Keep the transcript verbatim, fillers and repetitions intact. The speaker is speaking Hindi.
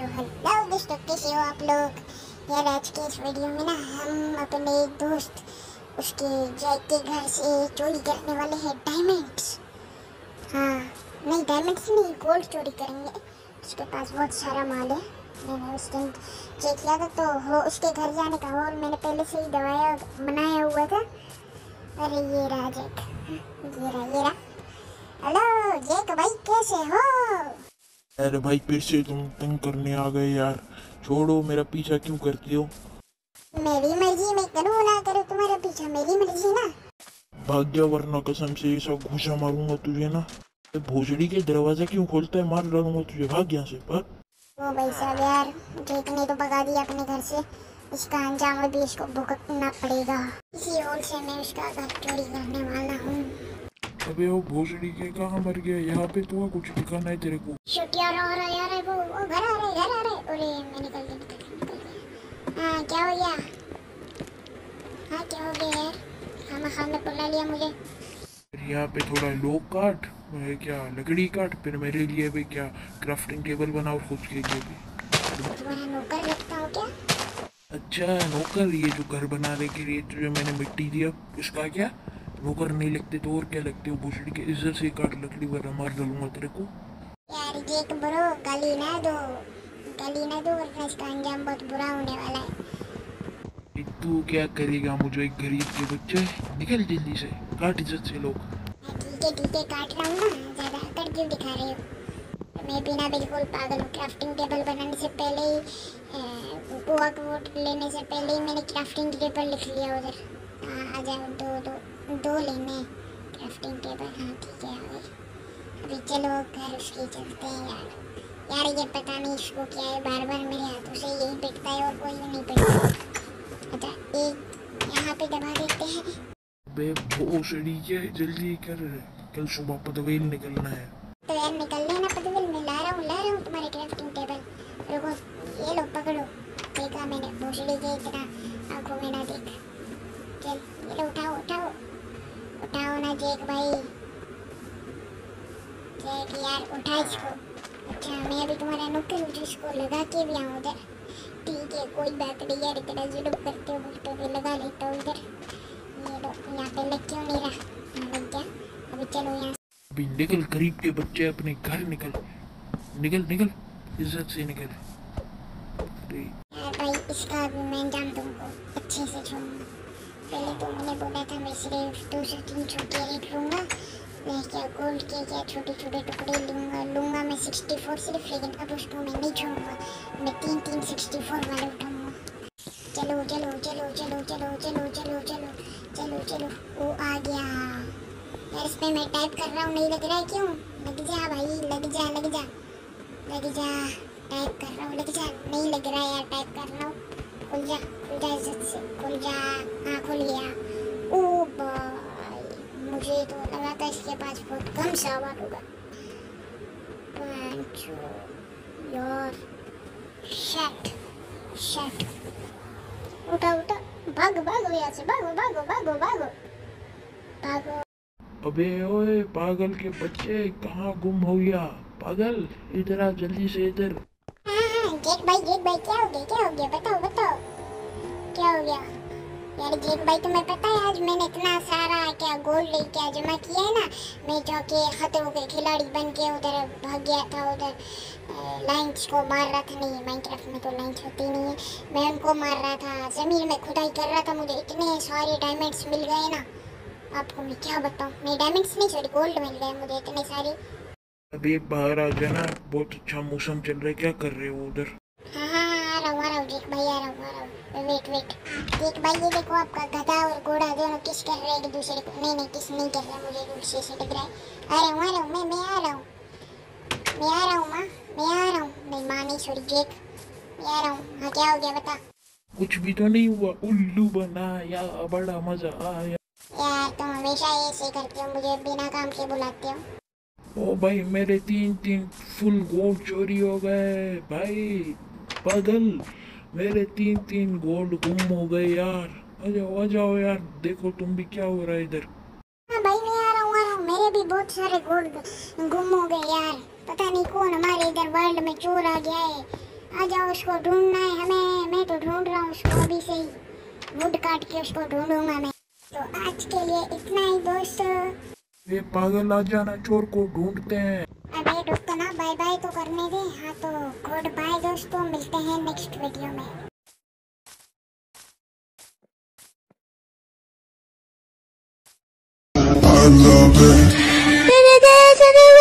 तो हेलो दोस्तों, कैसे हो आप लोग। यार आज के इस वीडियो में ना हम अपने एक दोस्त उसके जैक के घर से चोरी करने वाले हैं डायमंड्स। हाँ नहीं, डायमंड्स नहीं, गोल्ड चोरी करेंगे। उसके पास बहुत सारा माल है। मैंने उस दिन चेक किया था तो हो उसके घर जाने का हॉल मैंने पहले से ही दवाया बनाया हुआ था। अरे ये रहा जैक, ये रहा ये रहा। हेलो जैक भाई, कैसे हो। अरे भाई फिर से तुम तंग करने आ गए यार, छोड़ो, मेरा पीछा क्यों करती हो। मेरी मर्जी, मैं करूँ ना करूँ तुम्हारा पीछा, मेरी मर्जी ना। भाग जा वरना कसम से ऐसा घूसा मारूंगा तुझे ना। भोसड़ी के दरवाजा क्यों खोलता है, मार डालूंगा तुझे, भाग यहाँ से भाग। ओ भाई साहब यार, जैक ने तो भगा दिया अपने घर से, इसका अंजाम अभी इसको भुगतना पड़ेगा। इसी होल से मैं उसका घर चोरी करने वाला हूँ। अबे वो भोसड़ी के कहाँ मर गया, यहाँ पे तो कुछ दिखाना है तेरे को। शूट यार आ रहा है यार, वो वो घर आ रहा है घर आ रहा है। अरे मैं निकल गया निकल गया निकल गया। हाँ क्या हो गया, हाँ क्या हो गया यार, खाना खाने बुला लिया मुझे। यहाँ पे थोड़ा लोग काट, मैं क्या लकड़ी काट, फिर मेरे लिए भी क्या क्राफ्टिंग टेबल बनाओ खुद के लिए भी। तुम्हारा नौकर लगता हो क्या। अच्छा नौकर, ये जो घर बनाने के लिए तुझे मैंने मिट्टी दिया, इसका क्या नौकर नहीं लगते तो और क्या लगते हो। भोसड़ी के इज्जत से काट लकड़ी वरना मार डालूंगा तेरे को। यार जैक ब्रो, गाली ना दो, गाली ना दो वरना इसका अंजाम बहुत बुरा होने वाला है। तू क्या करेगा, मुझे एक गरीब के बच्चे, निकल जल्दी से, काट इज्जत से लोग। ठीक है ठीक है, काट रहा हूँ ना, ज़्यादा अकड़ क्यों दिखा रहे हो। मैं बिना बिल्कुल पागल हूँ, क्राफ्टिंग टेबल बनाने से पहले ही बुआ को वोट लेने से पहले ही मैंने क्राफ्टिंग टेबल लिख लिया उधर। हाँ आ जाओ, दो दो दो लेने क्राफ्टिंग टेबल। हाँ ठीक है, अभी अभी चलो घर उसके चलते हैं यार। यार ये पता नहीं इसको क्या है, बार बार मेरे हाथों से यही पिटता है और कोई नहीं पिटता। अच्छा एक यहाँ पे दबा देते हैं। बे भोसड़ी के जल्दी कर, कल सुबह पतवेल निकलना है। तो यार निकल लेना पतवेल, मैं ला रहा हूँ ला रहा हूँ तुम्हारे क्राफ्टिंग टेबल। रुको, ये लो पकड़ो। देखा मैंने, भोसड़ी के इतना आंखों में ना देख। चल ये लो, उठाओ उठाओ उठाओ ना जैक भाई, जैक यार उठा इसको। अच्छा मैं अभी तुम्हारा नौकर हूँ, इसको लगा के भी आऊँ उधर। ठीक है कोई बात नहीं यार, इतना जुलूम करते हो तो भी लगा लेता हूँ उधर। ये लो, यहाँ पे लग क्यों नहीं रहा, हाँ लग गया। अभी चलो यहाँ अभी निकल गरीब के बच्चे, अपने घर निकल, निकल निकल, इज्जत से निकल। अरे यार भाई, इसका भी मैं अंजाम तुमको अच्छे से छोड़ूंगा। पहले तो मैंने बोला था मैं सिर्फ दो से तीन छोटे रेट लूँगा, मैं क्या गोल्ड के क्या छोटे छोटे टुकड़े लूँगा लूँगा मैं सिक्सटी फोर सिर्फ, लेकिन अब उसको मैं नहीं छोड़ूंगा, मैं तीन तीन सिक्सटी फोर वाले उठाऊँगा। चलो चलो चलो चलो चलो चलो चलो चलो चलो चलो, वो आ गया यार। इसमें मैं टाइप कर रहा हूँ, नहीं लग रहा है क्यों। लग जा भाई, लग जा लग जा लग जा, टाइप कर रहा हूँ, लग जा। नहीं लग रहा है यार, टाइप कर रहा हूँ। खुल जा खुल जा इज्जत से, खुल जा। हाँ खुल गया। ओ भाई, मुझे तो लगा था इसके पास बहुत कम सामान होगा। यार शट शट, उठा उठा, भागो भागो यहाँ से, भागो भागो भागो भागो भागो। अबे ओए पागल के बच्चे, कहाँ गुम हो गया पागल, इधर आ जल्दी से इधर। हाँ हाँ जैक भाई, जैक भाई क्या हो गया क्या हो गया, बताओ बताओ क्या हो गया। यार जैक भाई तुम्हें पता है आज मैंने इतना सारा क्या गोल्ड क्या जमा किया है ना। मैं जाके खतरों के खिलाड़ी बन के उधर भाग गया था, उधर लाइन्स को मार रहा था। नहीं माइनक्राफ्ट में तो लाइन्स होती नहीं है, मैं उनको मार रहा था, ज़मीन में खुदाई कर रहा था, मुझे इतने सारे डायमंड्स मिल गए ना, आपको मैं क्या बताऊँ। मैं डायमंड्स नहीं सॉरी गोल्ड मिल गए मुझे इतने सारे। अभी बाहर आ जाना, बहुत अच्छा मौसम चल रहा है, क्या कर रहे हो उधर। हाँ हाँ हाँ, आ रहा हूँ आ रहा हूँ जैक भाई, आ रहा हूँ आ रहा हूँ। वेट वेट जैक भाई, ये देखो आपका गधा और घोड़ा दोनों किस कर रहे हैं एक दूसरे को। नहीं नहीं किस नहीं कर रहा, मुझे दूसरे से लग रहा है। आ रहा हूँ आ रहा हूँ, मैं मैं आ रहा हूँ मैं आ रहा हूँ माँ, मैं आ रहा हूँ। नहीं माँ नहीं सॉरी जैक, मैं आ रहा हूँ। हाँ क्या हो गया बता। कुछ भी तो नहीं हुआ, उल्लू बनाया, बड़ा मजा आया। यार तुम हमेशा ऐसे करते हो, मुझे बिना काम के बुलाते हो। ओ भाई मेरे तीन तीन फुल गोल्ड चोरी हो गए भाई, पागल, मेरे तीन तीन गोल्ड गुम हो गए यार। आ जाओ आ जाओ यार, देखो तुम भी क्या हो रहा है इधर। हाँ भाई मैं आ रहा हूँ आ रहा हूँ, मेरे भी बहुत सारे गोल्ड गुम हो गए यार। पता नहीं कौन हमारे इधर वर्ल्ड में चोर आ गया है। आ जाओ, उसको ढूंढना है हमें। मैं तो ढूंढ रहा हूँ उसको, अभी से ही वुड काट के उसको ढूंढूंगा मैं। तो आज के लिए इतना ही दोस्तों। ये पागल आ जाना, चोर को ढूंढते हैं। अबे दोस्तों ना, बाय बाय तो करने दे। हाँ तो गुड बाय दोस्तों, मिलते हैं नेक्स्ट वीडियो में। I love it.